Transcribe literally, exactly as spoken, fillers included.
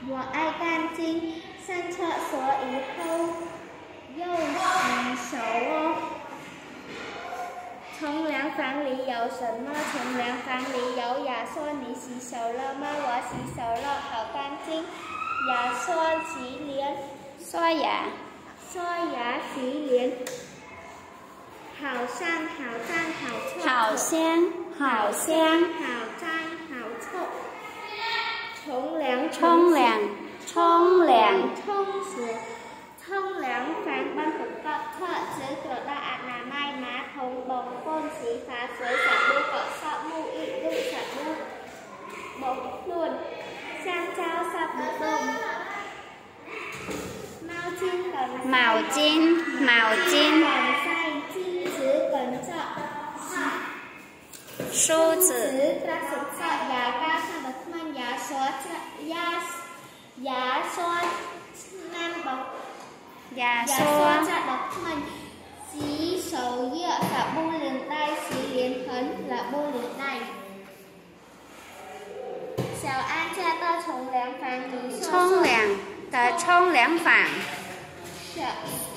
我爱干净，上厕所以后要洗手哦。冲凉房里有什么？冲凉房里有牙刷，你洗手了吗？我洗手了，好干净。牙刷、洗脸、 刷牙、 刷牙、洗脸，好香、好脏、好臭。 好香、好香、 好脏、好臭。冲凉、 冲凉、冲凉、 冲水。Thông凉房ban phục tập thợ dưới cửa đã ạt nà mai má thông bồng côn xí phá suối sạc đu cọ sọ mu ị đu sạc đu bồng luôn sang trao sạc một đồng màu chín cần màu chín màu chín cần say chín chứ cần chợ 梳子 ra sụp sợ giá ca sa bật man giá xóa giá giá xóa nam bọc Dạ xóa chặt độc mình xí sầu dựa cả bu liền tay xí liền phấn là bu liền tay chào anh cha ta冲凉房里冲凉的冲凉房。 是